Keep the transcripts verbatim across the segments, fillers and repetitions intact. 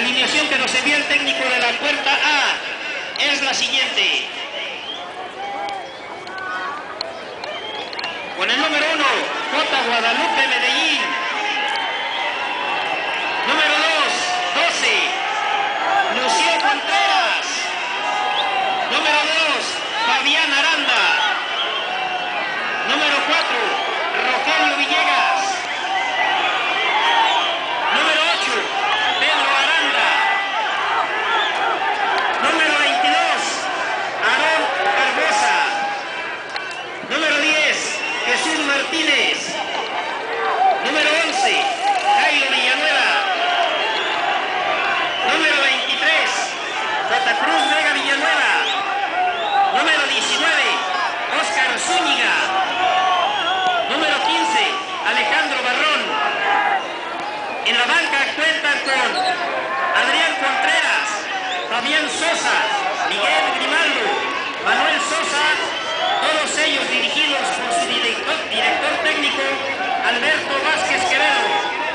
alineación que nos envía el técnico de la puerta A es la siguiente. Con el número uno, J. Guadalupe Medellín. Número dos, doce, Lucio Contreras. Número dos, Fabián Aranda. Número cuatro, Rogelio Villegas. Número ocho, Pedro Aranda. Número veintidós, Aarón Barbosa. Número diez, Jesús Martínez. Número once, Jairo Villanueva. Número veintitrés, Santa Cruz Vega Villanueva. Número diecinueve, Óscar Zúñiga. Número quince, Alejandro Barrón. En la banca cuentan con Adrián Contreras, Fabián Sosa, Miguel Grimaldo, Manuel Sosa, todos ellos dirigidos por su director, director técnico Alberto Vázquez Quevedo.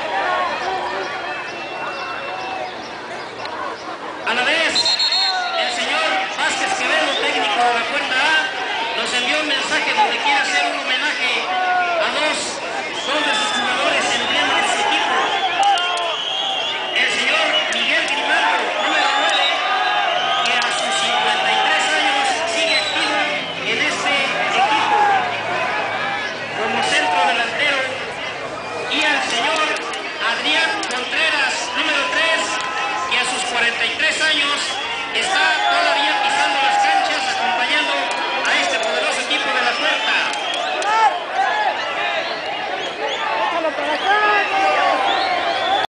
A la vez, el señor Vázquez Quevedo, técnico de la puerta A, nos envió un mensaje donde quiere hacer un homenaje a dos, dos de sus jugadores emblemas de su equipo. El señor Miguel Grimaldo, número nueve, que a sus cincuenta y tres años sigue activo en este equipo como centro delantero, y al señor Adrián Contreras, número tres, que a sus cuarenta y tres años está toda